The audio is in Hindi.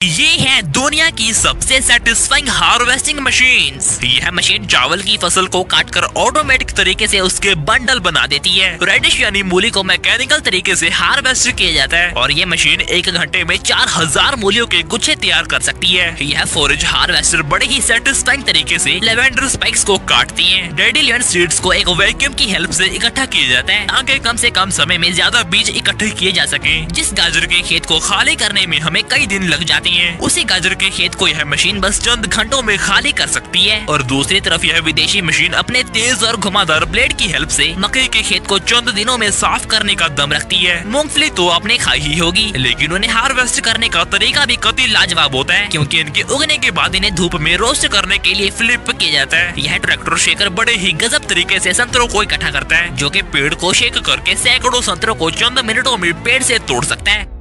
ये है दुनिया की सबसे सेटिस्फाइंग हार्वेस्टिंग मशीन्स। यह मशीन चावल की फसल को काटकर ऑटोमेटिक तरीके से उसके बंडल बना देती है। रेडिश यानी मूली को मैकेनिकल तरीके से हार्वेस्ट किया जाता है और ये मशीन 1 घंटे में 4000 मूलियों के गुच्छे तैयार कर सकती है। यह फोरेज हार्वेस्टर बड़े ही सेटिस्फाइंग तरीके से लेवेंडर स्पाइक्स को काटती है। डैंडेलियन सीड्स को एक वैक्यूम की हेल्प से इकट्ठा किया जाता है ताकि कम से कम समय में ज्यादा बीज इकट्ठे किए जा सके। जिस गाजर के खेत को खाली करने में हमें कई दिन लग जाते हैं, उसी गाजर के खेत को यह मशीन बस चंद घंटों में खाली कर सकती है। और दूसरी तरफ यह विदेशी मशीन अपने तेज और घुमावदार ब्लेड की हेल्प से मकई के खेत को चंद दिनों में साफ करने का दम रखती है। मूंगफली तो आपने खाई ही होगी, लेकिन उन्हें हार्वेस्ट करने का तरीका भी कतई लाजवाब होता है, क्योंकि इनके उगने के बाद इन्हें धूप में रोस्ट करने के लिए फ्लिप किया जाता है। यह ट्रैक्टर शेकर बड़े ही गजब तरीके से संतरों को इकट्ठा करता है, जो कि पेड़ को शेक करके सैकड़ों संतरों को चंद मिनटों में पेड़ से तोड़ सकता है।